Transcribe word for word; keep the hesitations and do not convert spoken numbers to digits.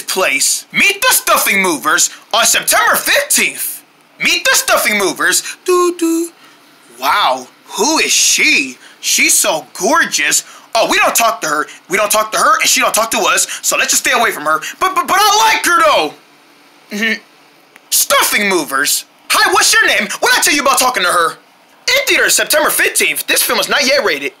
place. Meet the Stuffing Movers on September fifteenth. Meet the Stuffing Movers. Doo doo. Wow, who is she? She's so gorgeous. Oh, we don't talk to her. We don't talk to her, and she don't talk to us. So let's just stay away from her. But but but I like her though. Mm-hmm. Stuffing Movers. Hi, what's your name? What did I tell you about talking to her? In theaters September fifteenth. This film is not yet rated.